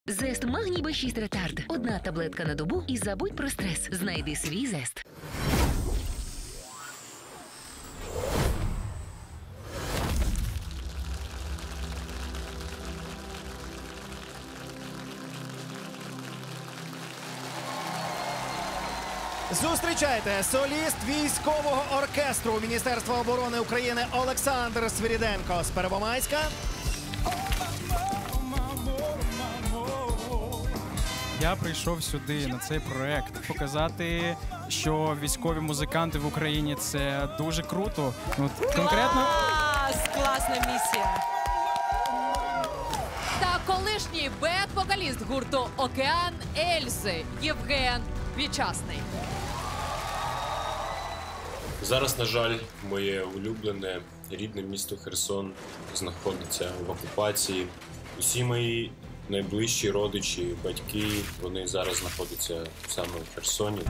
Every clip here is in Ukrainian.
Зест Магній Б6 Ретард. Одна таблетка на добу і забудь про стрес. Знайди свій Зест. Зустрічайте, соліст військового оркестру Міністерства оборони України Олександр Свиріденко з Первомайська. Я прийшов сюди на цей проект показати, що військові музиканти в Україні – це дуже круто. Конкретно... Класна місія! Та колишній бек-вокаліст гурту «Океан Ельзи» Євген Вічасний. Зараз, на жаль, моє улюблене рідне місто Херсон знаходиться в окупації. Усі мої найближчі родичі, батьки, вони зараз знаходяться саме в Херсоні.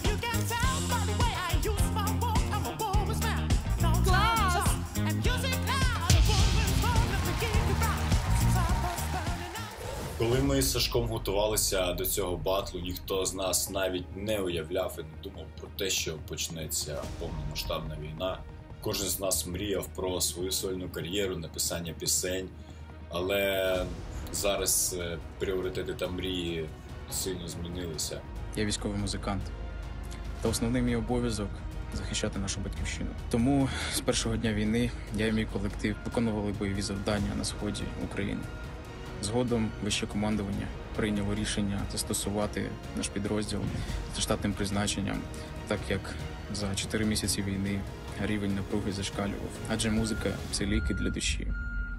Коли ми з Сашком готувалися до цього батлу, ніхто з нас навіть не уявляв і не думав про те, що почнеться повномасштабна війна. Кожен з нас мріяв про свою сольну кар'єру, написання пісень, але зараз пріоритети та мрії сильно змінилися. Я військовий музикант, та основний мій обов'язок – захищати нашу батьківщину. Тому з першого дня війни я і мій колектив виконували бойові завдання на сході України. Згодом вище командування прийняло рішення застосувати наш підрозділ за штатним призначенням, так як за 4 місяці війни рівень напруги зашкалював, адже музика – це ліки для душі.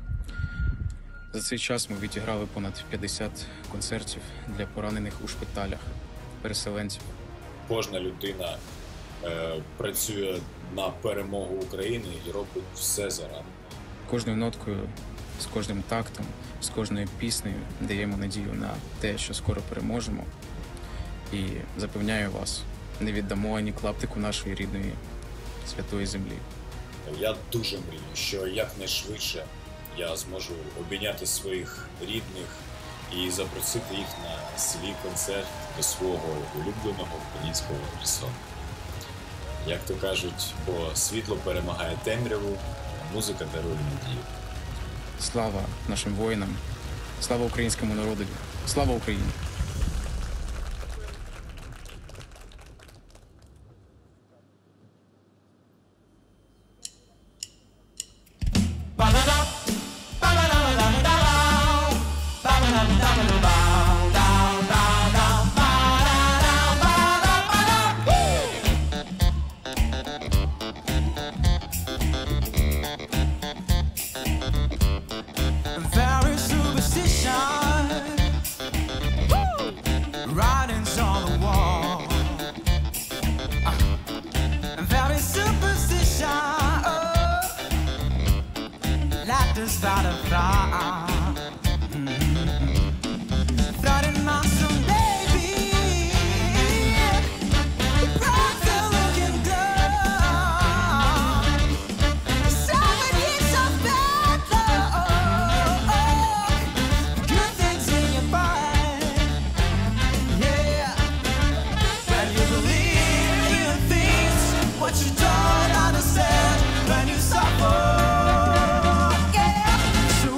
За цей час ми відіграли понад 50 концертів для поранених у шпиталях, переселенців. Кожна людина працює на перемогу України і робить все заради. Кожною ноткою, з кожним тактом, з кожною піснею даємо надію на те, що скоро переможемо. І запевняю вас, не віддамо ані клаптику нашої рідної святої землі. Я дуже мрію, що якнайшвидше я зможу обійняти своїх рідних і запросити їх на свій концерт до свого улюбленого українського Херсону. Як то кажуть, бо світло перемагає темряву, а музика дарує надію. Слава нашим воїнам, слава українському народу, слава Україні! What you don't understand when you suffer, yeah. So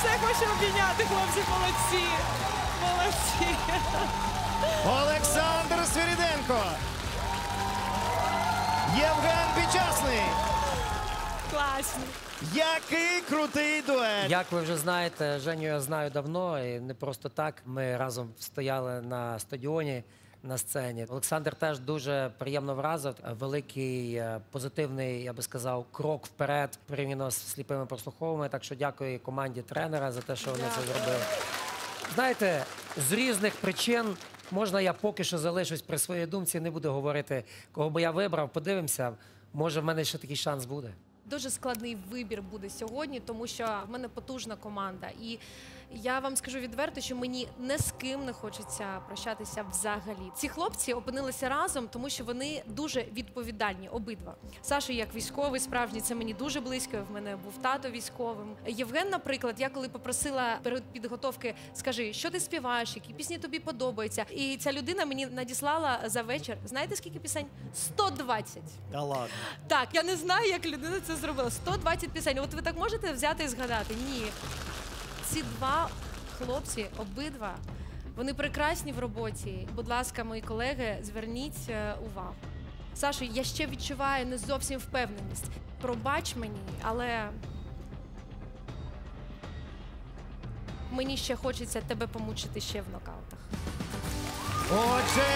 все хочу обійняти, хлопці, молодці. Молодці. Олександр Свириденко. Євген Підчасний. Класно. Який крутий дует. Як ви вже знаєте, Женю я знаю давно, і не просто так. Ми разом стояли на стадіоні, на сцені. Олександр теж дуже приємно вразив. Великий позитивний, я би сказав, крок вперед порівняно з сліпими прослуховуваннями. Так що дякую команді тренера за те, що вони це зробили. Знаєте, з різних причин можна я поки що залишусь при своїй думці, не буду говорити, кого би я вибрав, подивимося. Може, в мене ще такий шанс буде. Дуже складний вибір буде сьогодні, тому що в мене потужна команда. І я вам скажу відверто, що мені ні з ким не хочеться прощатися взагалі. Ці хлопці опинилися разом, тому що вони дуже відповідальні, обидва. Саша як військовий справжній, це мені дуже близько, в мене був тато військовим. Євген, наприклад, я коли попросила перед підготовки, скажи, що ти співаєш, які пісні тобі подобаються. І ця людина мені надіслала за вечір, знаєте скільки пісень? 120. Та ладно. Так, я не знаю, як людина це зробила. 120 пісень. От ви так можете взяти і згадати? Ні. Ці два хлопці, обидва, вони прекрасні в роботі. Будь ласка, мої колеги, зверніть увагу. Саша, я ще відчуваю не зовсім впевненість. Пробач мені, але мені ще хочеться тебе помучити ще в нокаутах. Отже,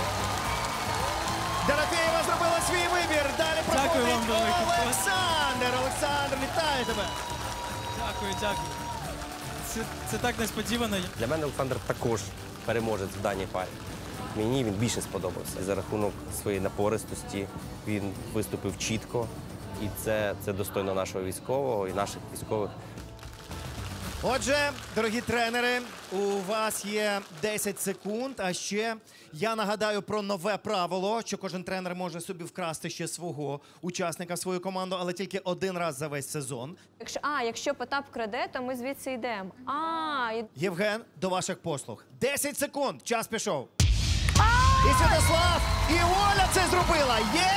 Дорофєєва зробила свій вибір. Далі проходить Олександр. Олександр, вітаю тебе. Дякую. Це так несподівано. Для мене Олександр також переможець в даній парі. Мені він більше сподобався. За рахунок своєї напористості він виступив чітко. І це достойно нашого військового і наших військових. Отже, дорогі тренери, у вас є 10 секунд, а ще я нагадаю про нове правило, що кожен тренер може собі вкрасти ще свого учасника в свою команду, але тільки один раз за весь сезон. Якщо Потап краде, то ми звідси йдемо. Євген, до ваших послуг. 10 секунд, час пішов. І Святослав, і Оля це зробила! Є!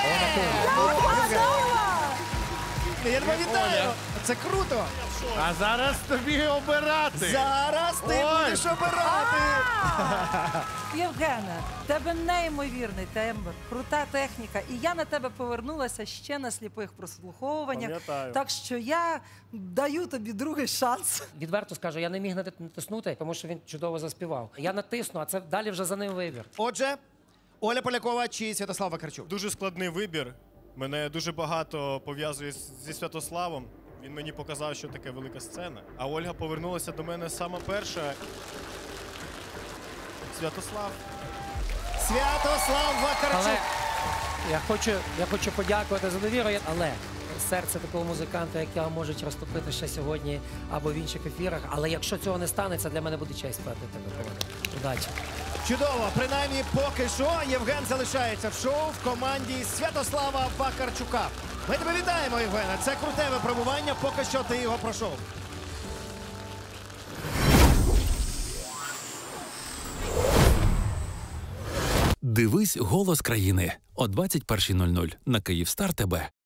Я тебе вітаю! Це круто! А зараз тобі обирати. Зараз ти будеш обирати! Євгене, в тебе неймовірний тембр, крута техніка. І я на тебе повернулася ще на сліпих прослуховуваннях. Пам'ятаю. Так що я даю тобі другий шанс. Відверто скажу, я не міг натиснути, тому що він чудово заспівав. Я натисну, а це далі вже за ним вибір. Отже, Оля Полякова чи Святослав Вакарчук? Дуже складний вибір. Мене дуже багато пов'язує зі Святославом. Він мені показав, що таке велика сцена. А Ольга повернулася до мене сама перша. Святослав. Святослав Вакарчук. Але я хочу подякувати за довіру, але серце такого музиканта, як я, можуть розтопити ще сьогодні або в інших ефірах. Але якщо цього не станеться, для мене буде честь перед тебе. Удачі. Чудово. Принаймні, поки що Євген залишається в шоу в команді Святослава Вакарчука. Ми тебе вітаємо, Євгене. Це круте випробування, поки що ти його пройшов. Дивись «Голос країни» о 21:00 на Київстар ТБ.